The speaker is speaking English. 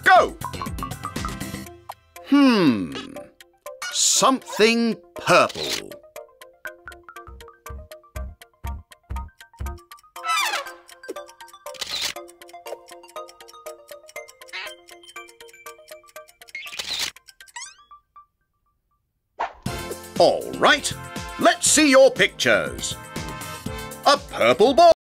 Go! Something purple. All right, let's see your pictures. A purple ball.